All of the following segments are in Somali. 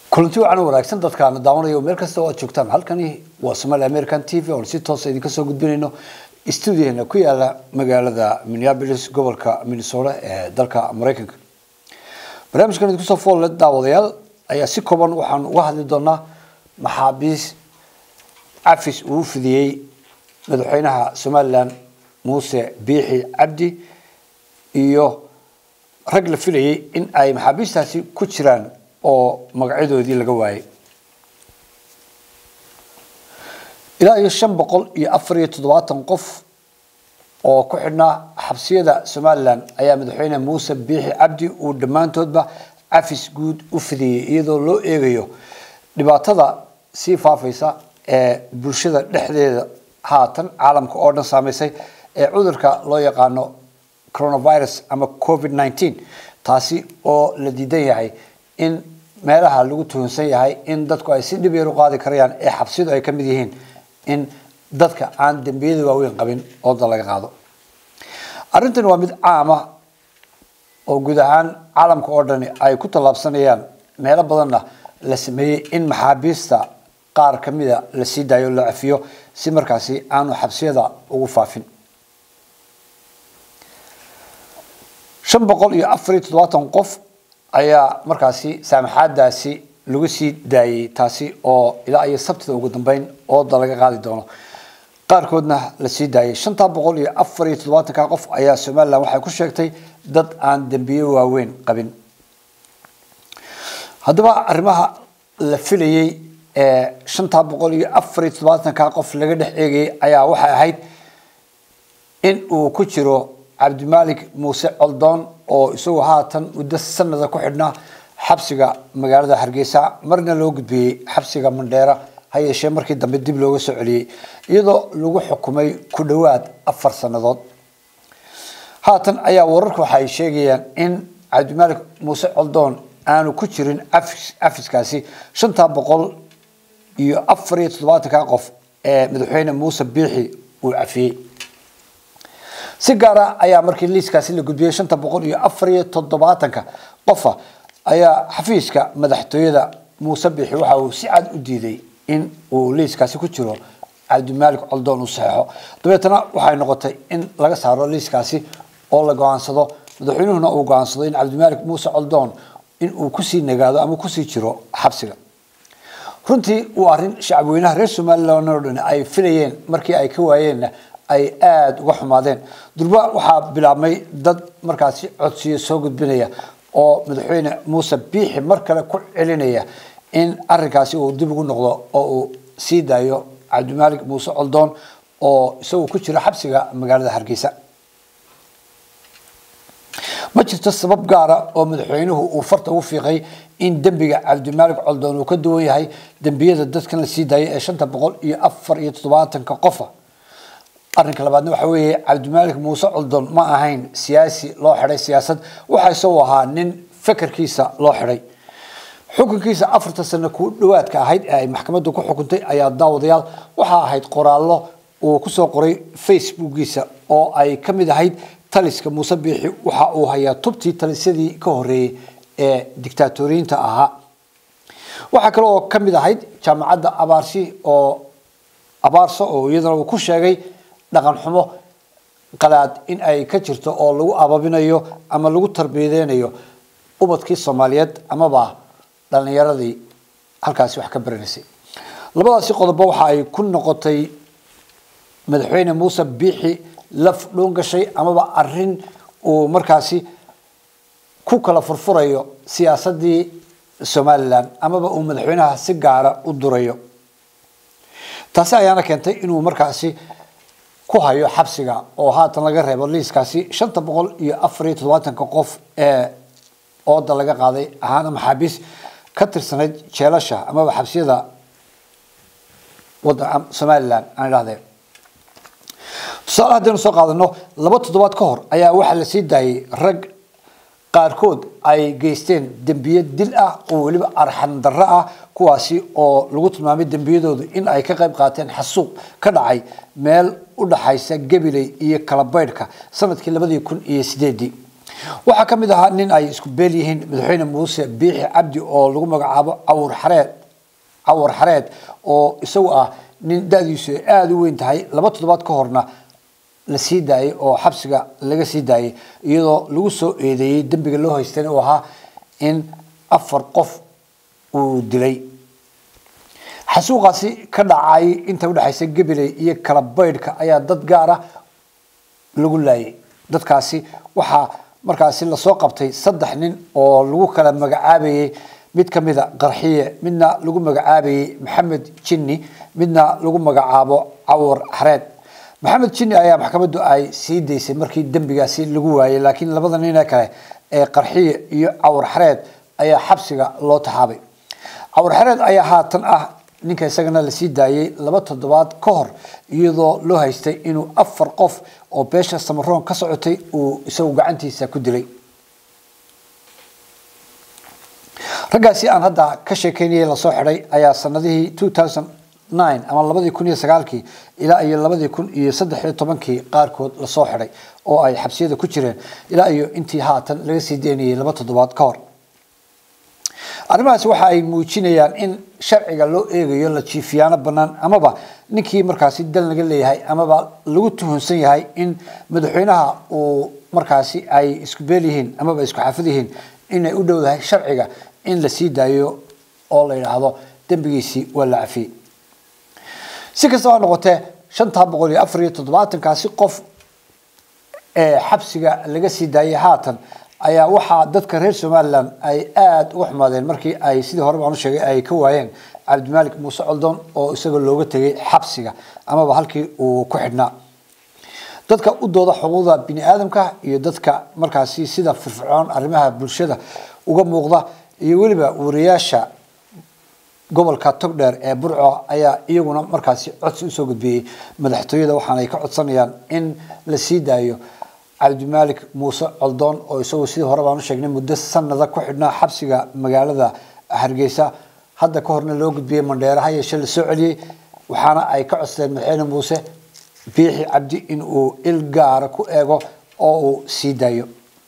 kulanti wacan wanaagsan dadkaana daawanayo meel kasta oo joogtaan halkani waa Somali American TV oo si toos ah idinka soo gudbinayno studio-na ku yaala magaalada Minneapolis gobolka Minnesota ee dalka Mareykanka. Barnaamijkan idinku soo fool daawadayaal ayaa si kooban waxaan uga hadli doonaa maxaabiis afis uu fidiyay madaxweynaha Somaliland Muuse Biixi Cabdi iyo rag la filayay in ay maxaabiistaasi ku jiraan oo magacadoodii laga waayay ilaa 574 qof oo ku xidhnaa xabsiyada Somaliland ayaa madaxweyne Muuse Biixi Cabdi uu dhamaantoodba afis guud u fidiyay iyadoo loo eegayo dhibaatada si faafaysa ee bulshada dhexdeeda haatan caalamka oo dhan saameysay ee cudurka loo yaqaano coronavirus ama COVID-19 taasi oo la diidan yahay in meelaha lagu tuhunsan yahay in dadku ay si dhib yar u qaadi karayaan ee xabsidu ay kamid yihiin in dadka aan dambiyada waaweyn qabin oo dal laga qaado arrintan waa mid caam ah oo guud ahaan caalamka oo dhan ay ku talaabsanayaan meelo badanna la sameeyay in maxaabiista qaar kamida la sii daayo la cafiyo si markaasi aanu xabsiyada ugu faafin 574 qof ayaa markaasi saamaxaadaasi lagu sii daayay taasi oo ilaa ay sabtida ugu dambeyn oo dalaga qaadi doono qaarkoodna la sii daayay 574 qof ayaa Somaliland waxay ku sheegtay dad aan dambiyo waaweyn qabin haddaba arrimaha la filayay ee 574 qof laga dhex eegay ayaa waxay ahayd in uu ku jiro Cabdimalik Muuse Coldoon oo isagu haatan muddo sanad ku xidhnaa xabsiga magaalada Hargeysa marna loo gudbiyay xabsiga Mandheera hayeeshee markii dambe dib looga soo celiyay iyadoo lagu xukumay ku dhawaad 4 sanadood haatan ayaa wararku waxay sheegayaan in Cabdimalik Muuse Coldoon aanu ku jirin afiskaasi 574 qof ee madaxweyne Muuse Biixi uu cafiyay si gaar ah ayaa markii liiskaasi la gudbiyay 574 qof ayaa xafiiska madaxtooyada Muuse Biixi waxa uu si cad u diiday in uu liiskaasi ku jiro Cabdimalik Coldoon uu saxo dabeetana waxay noqotay in laga saaro liiskaasi oo la go'aansado madaxweynuhuna uu go'aansado in Cabdimalik Muuse Coldoon in uu ku sii nagaado ama ku sii jiro xabsiga runtii waa arrin shacabweynaha reer Somaliland oo dhan ay filayeen markii ay ka waayeen ay aad uga xumaadeen durba waxa bilaabmay dad markaasi codsiyo soo gudbinaya oo madaxweyne Muuse Biixi mar kale ku celinaya in arrinkaasi uu dib ugu noqdo oo uu sii daayo Cabdimalik Muuse Coldoon oo isagu ku jira xabsiga magaalada Hargeysa ma jirto sabab gaar ah oo madaxweynuhu uu farta ugu fiiqay in dambiga Cabdimalik Coldoon uu ka duwan yahay dambiyada dadkan la sii daayay ee 574 qof arrinka labaadna waxa weeye Cabdimalik Muuse Coldoon ma ahayn siyaasi loo xiray siyaasad waxa soo ahaa nin fikirkiisa loo xiray xukunkiisa 4 sano ku dhawaadka ahayd ay maxkamaddu ku xukuntay ayaa daawadayaal waxa ahayd qoraallo uu ku soo qoray Facebook-giisa oo ay kamid ahayd taliska Muuse Biixi waxa uu hayaa tubtii talisadii ka horeeyay ee dictatoriinta ahaa waxa kale oo kamid ahayd jaamacadda Abaarso oo iyadana uu ku sheegay dhaqan xumo qalaad in ay ka jirto oo lagu ababinayo ama lagu tarbiyadeynayo ubadkii Soomaaliyeed ama ba dhalinyaradii halkaas wax ka baranaysay labadaasi qodob waxa ay ku noqotay madaxweyne Muuse Biixi laf dhoon gashay ama ba arrin uu markaasi ku kala furfurayo siyaasadii Somaliland ama ba uu madaxweynaha si gaar ah u durayo taasi ayaana keentay inuu markaasi ku hayo xabsiga oo haatan laga reebo liiskaasi 574 qof ee oo dal laga qaaday ahaana maxaabiis ka tirsanay jeelasha ama xabsiyada waddanka Somaliland aan ilaahdeen salaadeen soo qaadano 2 toddobaad ka hor ayaa waxa la sii daayay rag qaarkood ay geysteen dambiyo dil ah oo waliba arxan darro ah kuwaasi oo lagu tilmaamay dambiyadoodu in ay ka qayb qaateen xasuuq ka dhacay meel u dhaxaysa Gabiley iyo Kalabaydhka sanadkii 2008 waxaa ka mid ahaa nin ay isku beel yihiin madaxweyne muuse biixi cabdi oo lagu magacaabo cawar xareed oo isagu ah nin da'diisu aad u weyn tahay 2 toddobaad ka horna la sii daayay oo xabsiga laga sii daayay iyadoo lagu soo eedeeyay dambiga loo haystay oo ahaa in 4 qof uu dilay xasuuqaasi ka dhacay inta u dhaxaysa Gabiley iyo kala baydhka ayaa dad gaar ah lagu laayay dadkaasi waxa markaasi la soo qabtay 3 nin oo lagu kala magacaabayay mid kamid ah qarxiye midna lagu magacaabayay Maxamed Jinni midna lagu magacaabo Cawar Xareed Maxamed Jinni ayaa maxkamaddu ay sii deysay markii dambigaasi lagu waayay laakiin labada nin kale ee qarxiye iyo Cawar Xareed ayaa xabsiga loo taxaabay Cawar Xareed ayaa haatan ah ninka isagana la sii daayay 2 toddobaad ka hor iyadoo loo haystay inuu 4 qof oo beesha Samaroon ka socotay uu isagu gacantiisa ku dilay ragaasi aan hadda ka sheekeynayay la soo xiray ayaa sanadihii 2009 ama 2009 ilaa iyo 2013 qaarkood la soo xiray oo ay xabsiyada ku jireen ilaa iyo intii haatan laga sii deynayay 2 toddobaad ka hor arrimahaas waxa ay muujinayaan in sharciga loo eegayo la jiifiyaano banaan amaba ninkii markaasi dal laga leeyahay amaba lagu tuhunsan yahay in madaxweynaha uu markaasi ay isku beel yihiin amaba isku xafid yihiin inay u dhowdahay sharciga in la sii daayo oo la yiraahdo dambigiisi waa la cafiyay si kastaba ha noqotee 574 kaasi qof ee xabsiga laga sii daayay haatan ayaa waxa dadka reer Soomaaliland ay aad u xumaadeen markii ay sidii hore baan u sheegay ay ka waayeen Cabdimaalik Muuse Coldoon oo isaga looga tagay xabsiga amaba halkii uu ku xidhnaa dadka u dooda xuquuqda bini'aadamka iyo dadka markaasi sida firfircoon arrimaha bulshada uga muuqda iyo waliba wariyaasha gobolka Togdheer ee Burco ayaa iyaguna markaasi codsi u soo gudbiyay madaxtooyada waxaana ay ka codsanayaan in la sii daayo Cabdimaalik Muuse Coldoon oo isagu sidii hore baan u sheegnay muddo sanada ku xidhnaa xabsiga magaalada Hargeysa hadda ka horna loo gudbiyay Mandheeraha yeeshe la soo celiyay waxaana ay ka codsadeen madaxweyne Muuse Biixi Cabdi in uu il gaar ku eego oo uu sii daayo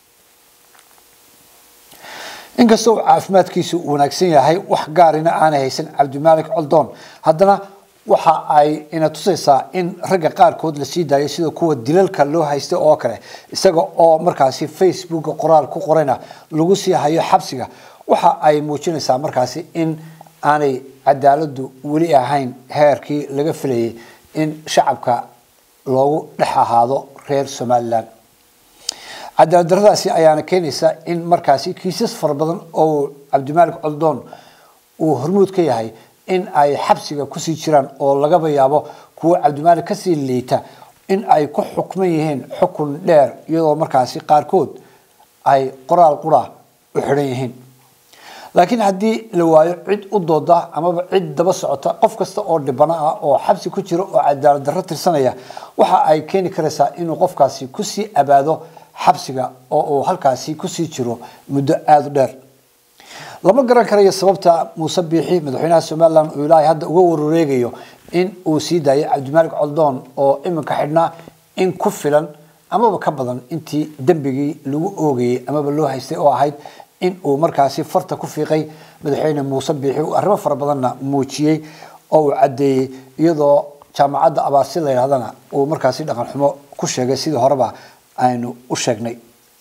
inkastoo caafimaadkiisu wanaagsan yahay wax gaarina aan haysan Cabdimaalik Coldoon haddana waxa ay ina tusaysaa in ragga qaarkood la sii daayay sida kuwa dilalka loo haystay oo kale isaga oo markaasi Facebook qoraal ku qorayna lagu sii hayo xabsiga waxa ay muujinaysaa markaasi in aanay cadaaladdu wali ahayn heerkii laga filayay in shacabka loogu dhaxaado reer Soomaaliland cadaalad darradaasi ayaana keenaysa in markaasi kiisas fara badan oo Cabdimaalik Coldoon uu hormuud ka yahay in ay xabsiga ku sii jiraan oo laga yaabo kuwa Cabdimaalik ka sii liita in ay ku xukman yihiin xukun dheer iyadoo markaasi qaarkood ay qoraal qura u xiran yihiin laakiin haddii la waayo cid u dooda amaba cid daba socota qof kasta oo dhibana ah oo xabsi ku jira oo cadaalad darro tirsanaya waxa ay keeni karaysaa inuu qofkaasi ku sii abaado xabsiga oo uu halkaasi ku sii jiro muddo aad u dheer lama garan karayo sababta Muuse Biixi madaxweynaha Soomaaliland uu ilaahay hadda uga wareegayo in uu sii daayay Cabdimaalik Coldoon oo iminka xidhnaa in ku filan amaba ka badan intii dambigii lagu oogayay amaba loo haystay oo ahayd in uu markaasi farta ku fiiqay madaxweyne Muuse Biixi oo arrimo fara badanna muujiyay oo uu cadeeyay iyadoo jaamacadda Abaasi la yiraahdana uu markaasi dhaqan xumo ku sheegay sidii horeba aynu u sheegnay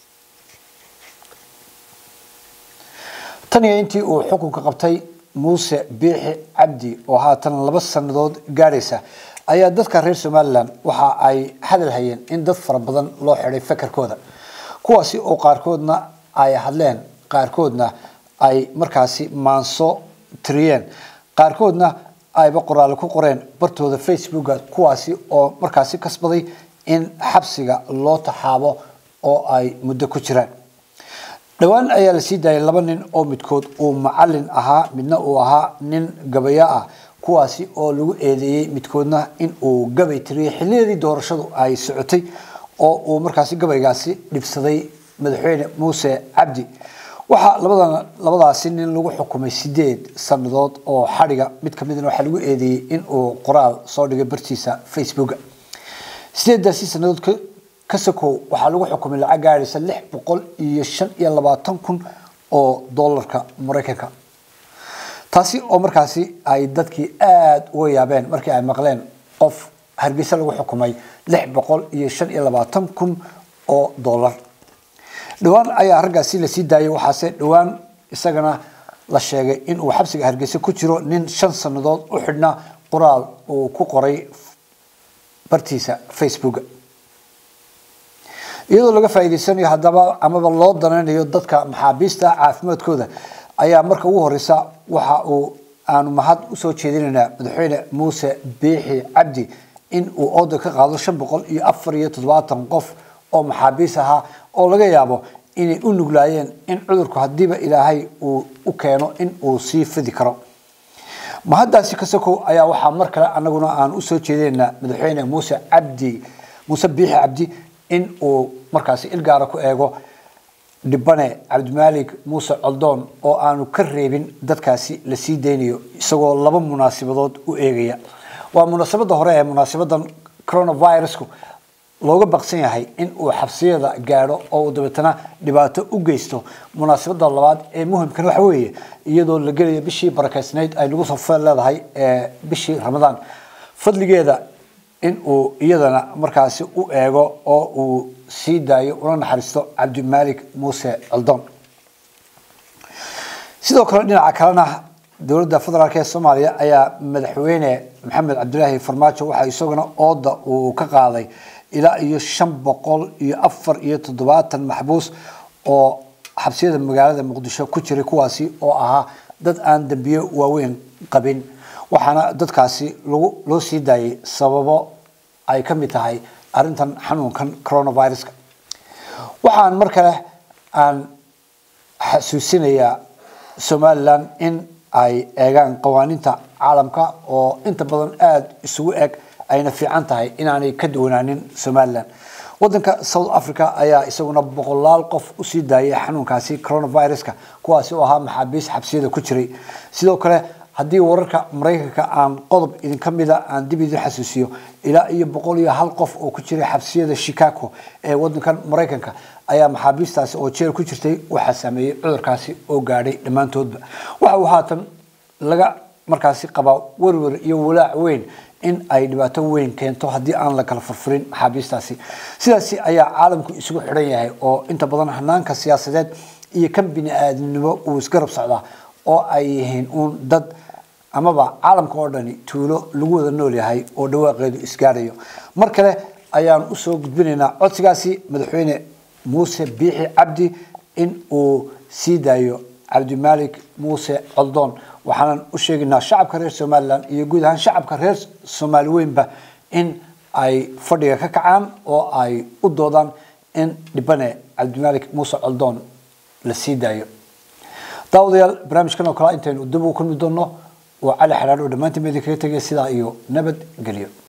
tani intii uu xukunka qabtay Muuse Biixi Cabdi oo haatan 2 sanadood gaaraysa ayaa dadka reer Soomaaliland waxa ay hadal hayeen in dad fara badan loo xiray fakarkooda kuwaasi oo qaarkoodna ay hadleen qaarkoodna ay markaasi maanso tiriyeen qaarkoodna ay qoraal ku qoreen bartooda Facebook kuwaasi oo markaasi kasbaday in xabsiga loo taxaabo oo ay muddo ku jiraan dhawaan ayaa la sii daayay 2 nin oo midkood uu macallin ahaa midna uu ahaa nin gabaya ah kuwaasi oo lagu eedeeyay midkoodna in uu gabay tiriyay xilligii doorashadu ay socotay oo uu markaasi gabaygaasi dhibsaday madaxweyne Muuse Cabdi waxa labadaasi nin lagu xukumay 8 sanadood oo xariga mid kamidna waxa lagu eedeeyay in uu qoraal soo dhigay bartiisa Facebook 8 sanadood كسكو وحلو حكم العقاري سلح بقول يشن يلا باتنكم أو دولار كمريكا تاسي أو مركزي أي دتكي آد ويابين مركي أي مقلين قف هرجيس لو حكومي لح بقول يشن يلا باتنكم أو دولار دوان أي هرجاسي لسيداي وحاسة دوان إستجنا للشيء إن وحبس هرجيس كتيرو نين شن سنوات وحدنا قرال وكقري برتيسة فيسبوك iyadoo laga faa'iideysanayo hadaba ama loo danaynayo dadka maxaabiista caafimaadkooda ayaa marka ugu horeysa waxa uu aanu mahad u soo jeedinayna madaxweyne Muuse Biixi Cabdi in uu ooda ka qaado 574 qof oo maxaabiis ah oo laga yaabo inay u nuglaayeen in cudurku hadiiba Ilaahay uu u keeno in uu sii fidi karo mahadaasi ka soo ayaa waxa markale anaguna aan u soo jeedinayna madaxweyne Muuse Biixi Cabdi in uu markaas ilgaara ku eego dibane Cabdimalik Muuse Coldoon oo aanu ka reebin dadkaasi la sii deynayo isagoo laba munaasabadood u eegaya waa munaasabada hore ee munaasabadan coronavirusku looga baqsan yahay in uu xabsiyada gaaro oo dabeetana dhibaato u geysto munaasabada labaad ee muhiimka waxa weeye iyadoo la gelayo bishii barakeysnayd ay lagu soo leedahay bishii Ramadaan fadligeeda in uu iyadana markaasi u eego oo uu sii daayo una naxariisto Cabdimalik Muuse Coldoon sidoo kale dhinaca kalena dawladda federaalka Soomaaliya ayaa madaxweyne Maxamed Cabdilaahi Farmaajo waxa isaguna ooda uu ka qaaday ilaa iyo 574 maxbuus oo xabsiyada magaalada Muqdisho ku jiray kuwaasi oo ahaa dad aan dambiyo waaweyn qabin waxaana dadkaasi loo sii daayay sababo ay ka mid tahay arintan xanuunkan coronavirus waxaan markale aan xasuusinayaa Somaliland in ay eegaan qawaaniinta caalamka oo inta badan aad isugu eg ayna fiican tahay inaanay ka duwanaanin Somaliland wadanka South Africa ayaa isaguna boqolaal qof u sii daayay xanuunkaasi coronavirus-ka kuwaasi oo ahaa maxaabiis xabsiyada ku jiray sidoo kale haddii wararka Mareykanka aan qodob idin kamida aan dib idin xasuusiyo ilaa iyo 101 qof oo ku jiray xabsiyada Chicago ee wadankan Mareykanka ayaa maxaabiistaasi oo jeel ku jirtay waxa sameeyay cudurkaasi oo gaadhay dhamaantoodba waxa uu haatan laga markaasi qaba warwar iyo walaac weyn in ay dhibaato weyn keento haddii aan la kala furfurin maxaabiistaasi sidaasi ayaa caalamku isugu xiran yahay oo inta badan hanaanka siyaasadeed iyo kan bini'aadanimo uu isgarab socdaa oo ay yihiin dad amaba caalamka oo dhani tuulo lagu wada nool yahay oo dhawaaqeedu isgaarayo mar kale ayaan u soo gudbinaynaa codsigaasi madaxweyne Muuse Biixi Cabdi in uu sii daayo Cabdimalik Muuse Coldoon waxaan u sheegnaa shacabka reer Somaliland iyo guud ahaan shacabka reer Soomaaliyeedba in ay fadhiga ka kacaan oo ay u doodaan in dibane Cabdimalik Muuse Coldoon la sii daayo daawadayaal barnaamijkan oo kale intaanu dib u kulmi doono وعلى حلال ودمانتي ميديكريتك سيدا إيو نبت قليو